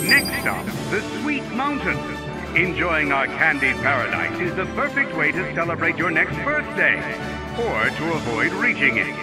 Next up, the Sweet Mountain. Enjoying our candied paradise is the perfect way to celebrate your next birthday, or to avoid reaching it.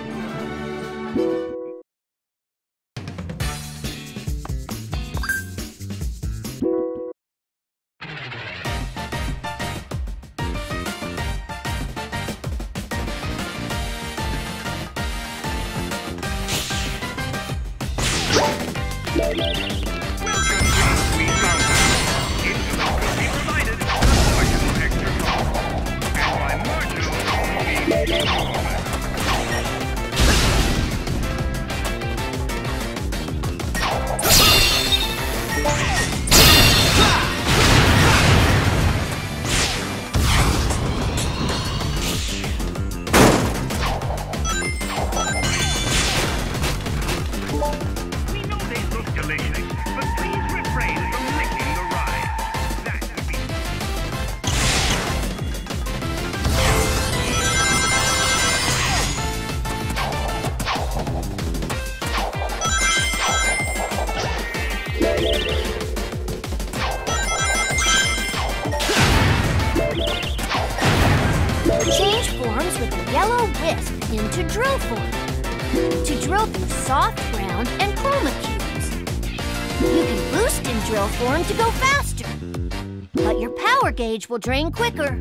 Change forms with a yellow wisp into drill form to drill through soft, round, and chroma cubes. You can boost in drill form to go faster, but your power gauge will drain quicker.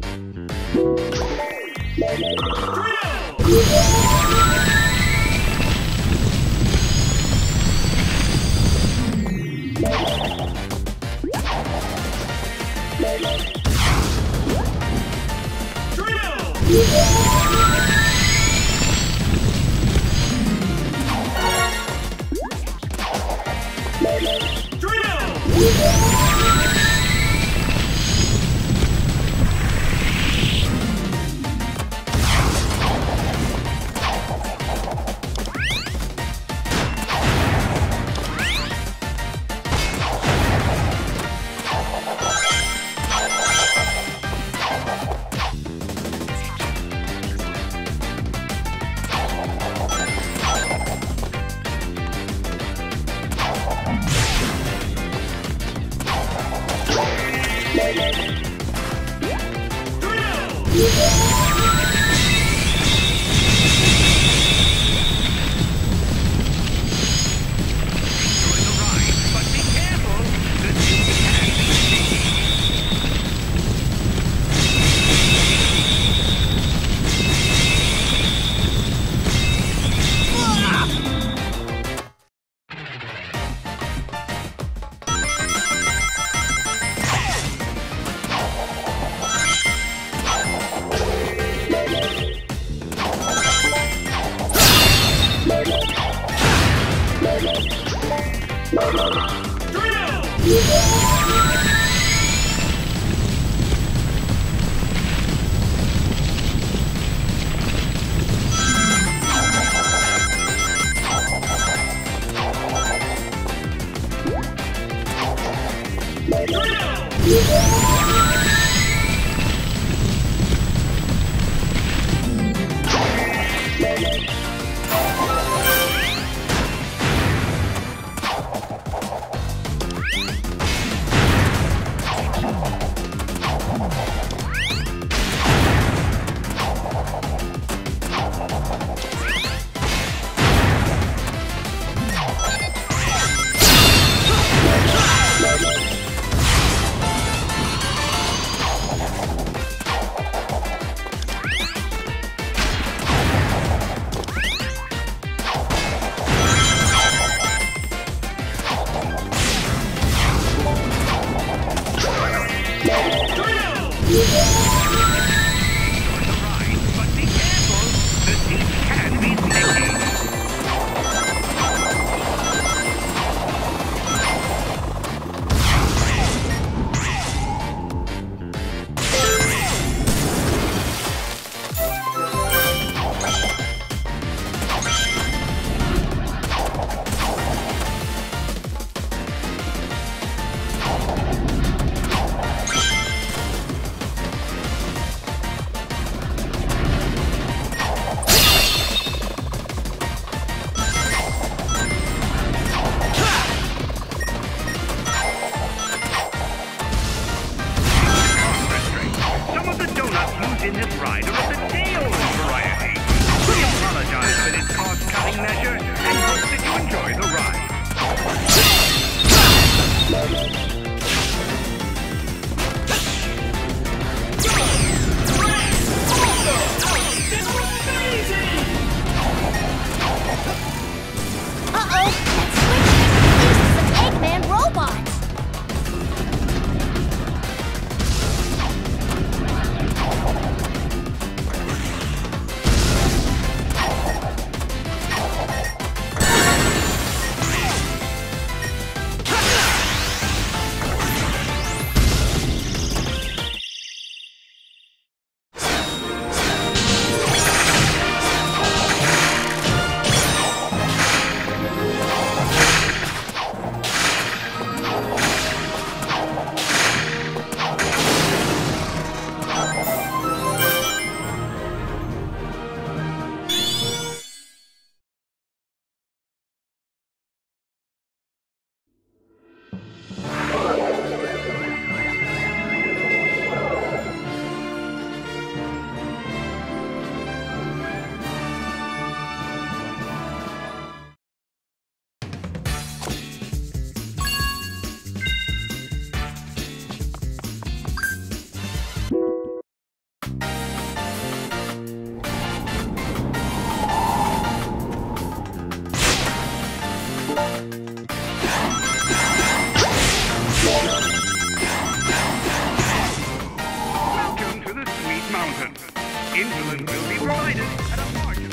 Insulin will be provided at a margin.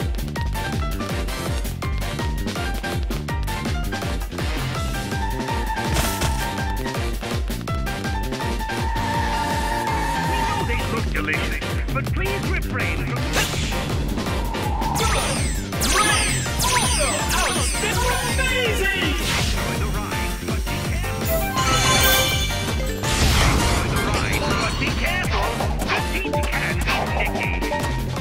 We know they look delicious, but please refrain from touching. Amazing! Enjoy the ride, but be careful. Enjoy the ride, but be careful. The seats can be sticky.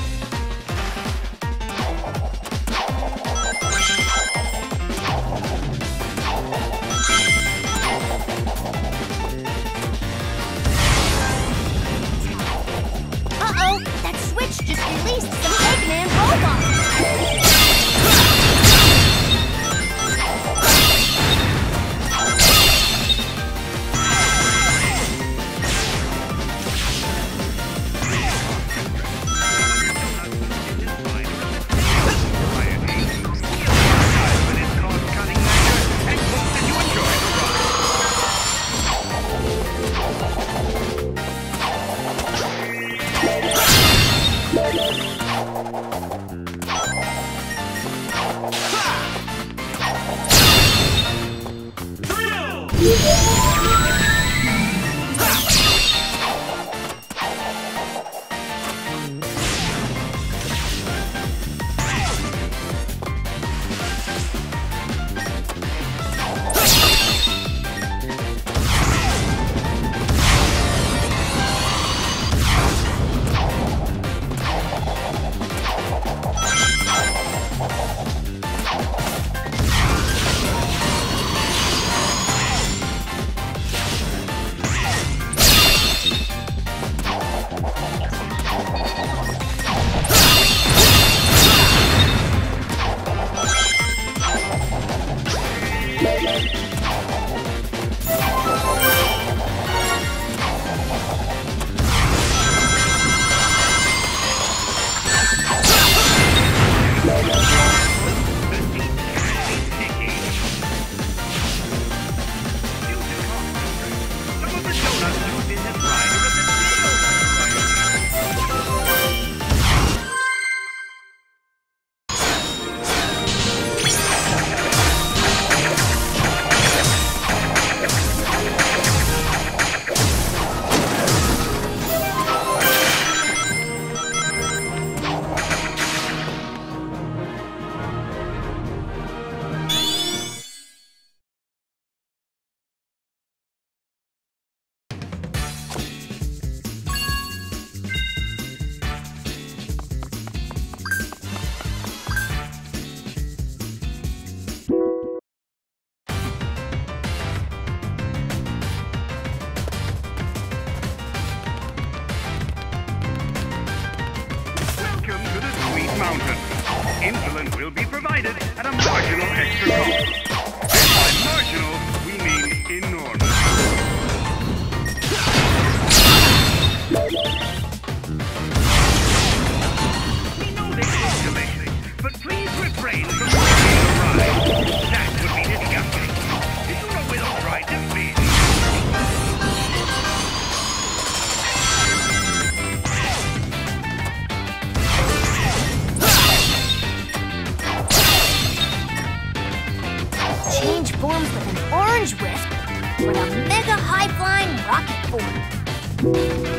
Uh-oh, that switch just released some Eggman robots. Mountain. Insulin will be provided at a marginal extra cost. And by marginal, we mean enormous. We know they look delicious, but please refrain from taking the ride. That would be disgusting. Did you know we don't ride this speed? Change forms with an orange wisp for a mega high-flying rocket form.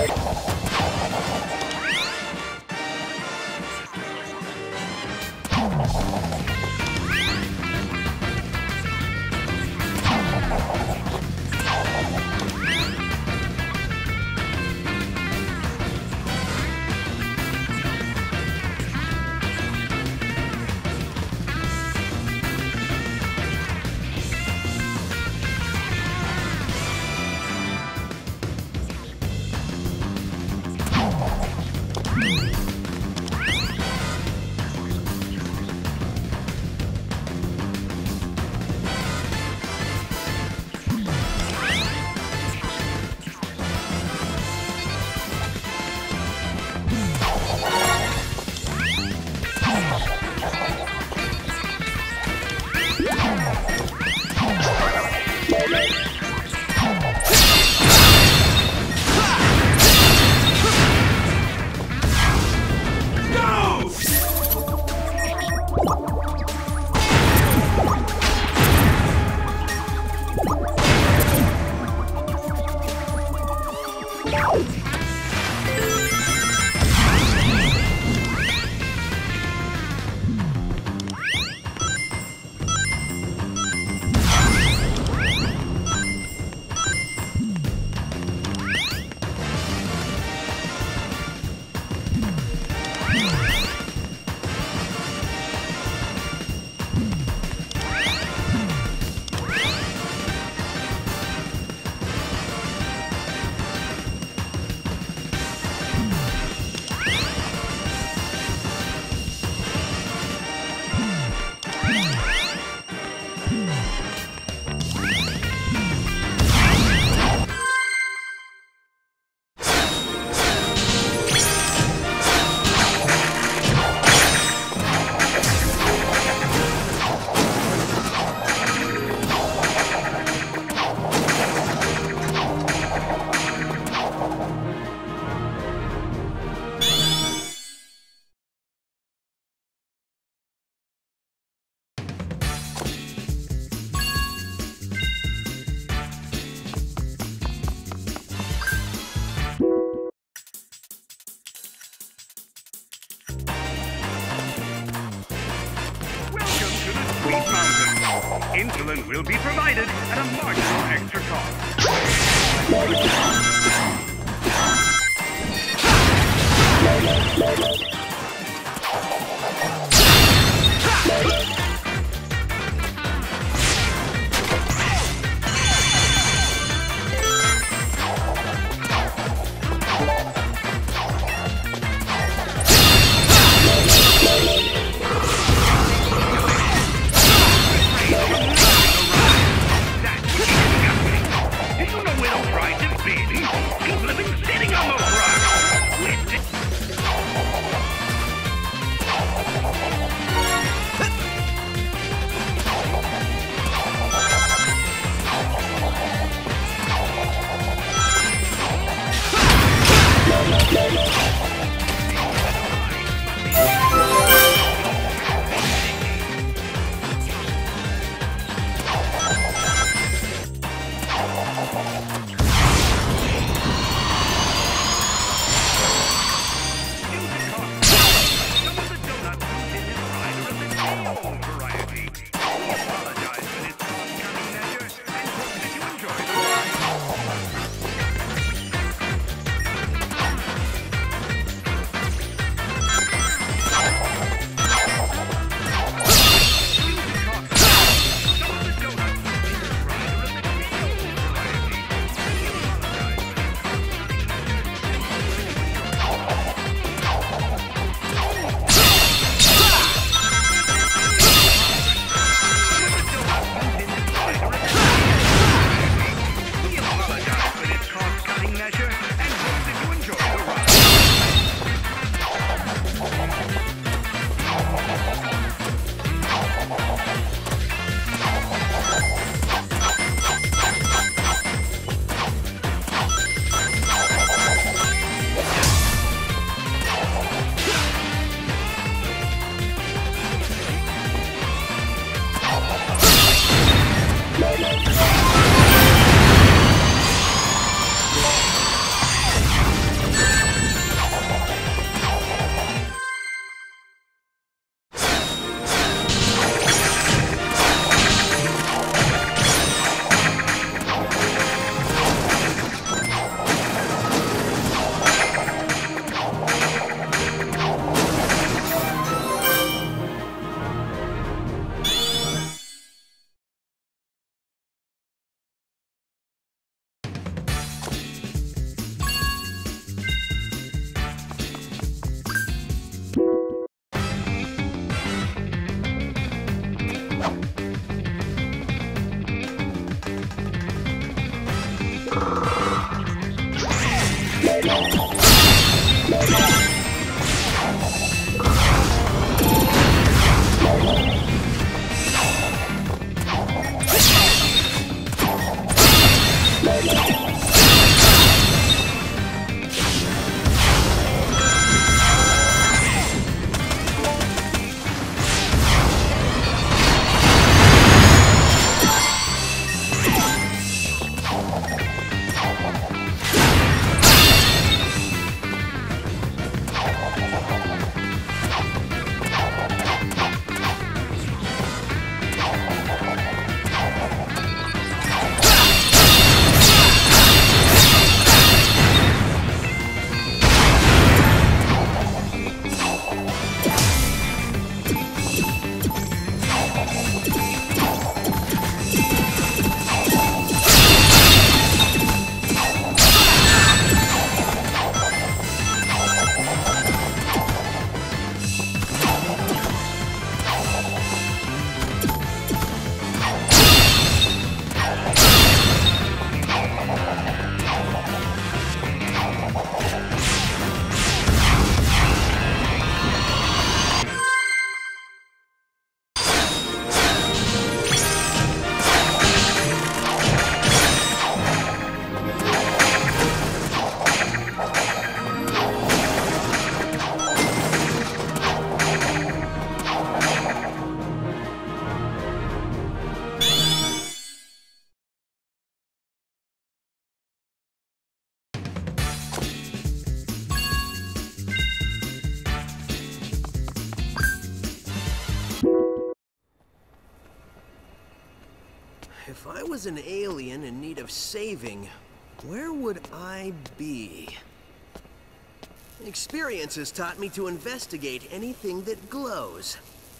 Insulin will be provided at a marginal extra cost. If I was an alien in need of saving, where would I be? Experience has taught me to investigate anything that glows.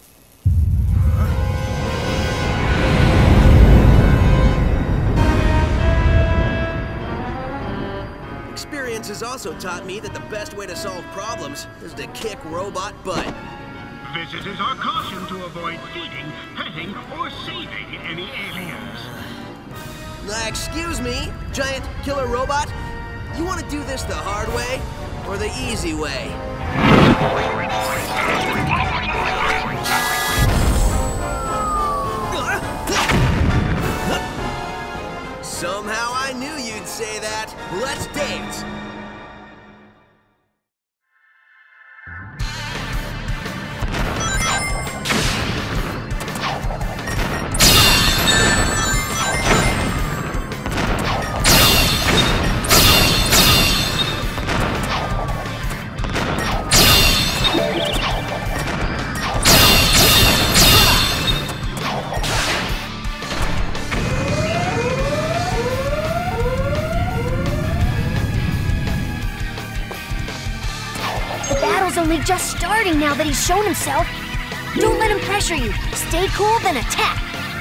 Experience has also taught me that the best way to solve problems is to kick robot butt. Visitors are cautioned to avoid feeding, petting, or saving any aliens. Excuse me, giant killer robot? You want to do this the hard way or the easy way? Somehow I knew you'd say that. Let's dance. Only just starting now that he's shown himself. Don't let him pressure you. Stay cool, then attack.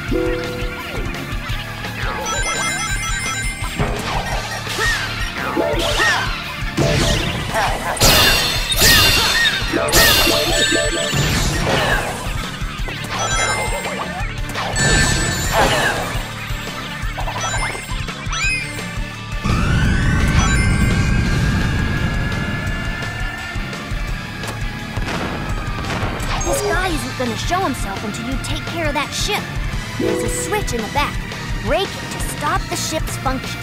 This guy isn't gonna show himself until you take care of that ship. There's a switch in the back. Break it to stop the ship's function.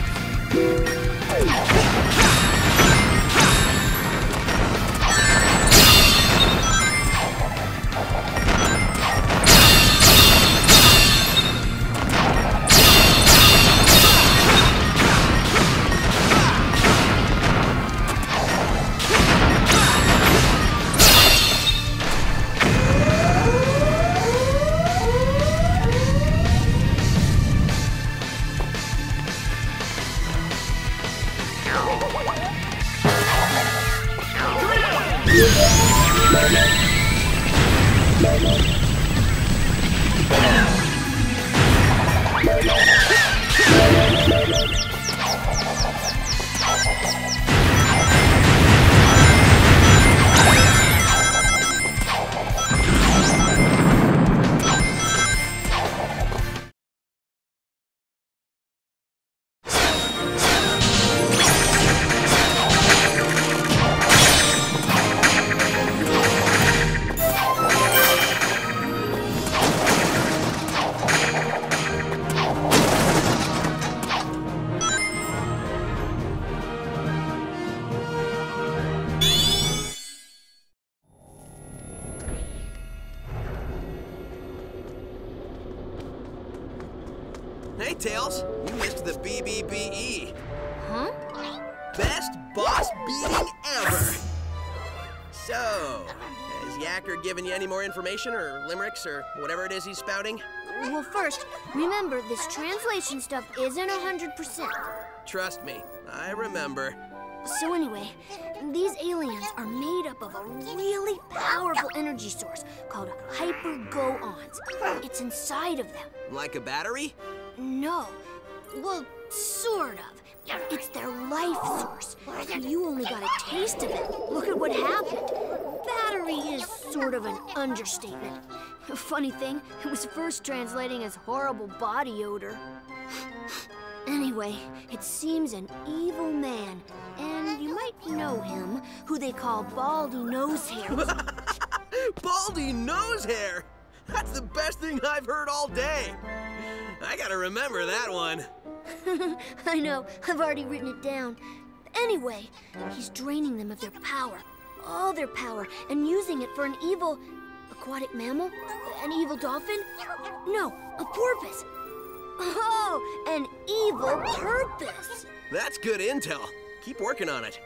Tails. You missed the BBBE. Huh? Best boss beating ever. So, has Yacker given you any more information or limericks or whatever it is he's spouting? Well, first, remember, this translation stuff isn't 100%. Trust me, I remember. So anyway, these aliens are made up of a really powerful energy source called hyper-go-ons. It's inside of them. Like a battery? No. Well, sort of. It's their life source. You only got a taste of it. Look at what happened. Battery is sort of an understatement. Funny thing, it was first translating as horrible body odor. Anyway, it seems an evil man, and you might know him, who they call Baldy Nosehair. Baldy Nosehair! That's the best thing I've heard all day. I gotta remember that one. I know, I've already written it down. Anyway, he's draining them of their power, all their power, and using it for an evil aquatic mammal? An evil dolphin? No, a porpoise. Oh, an evil purpose. That's good intel. Keep working on it.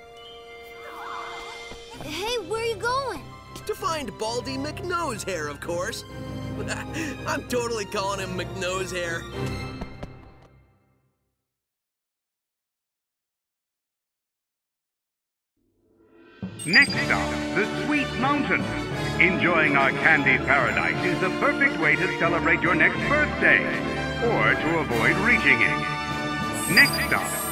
Hey, where are you going? To find Baldy McNosehair, of course. I'm totally calling him McNosehair. Next stop, the Sweet Mountain. Enjoying our candied paradise is the perfect way to celebrate your next birthday or to avoid reaching it. Next stop,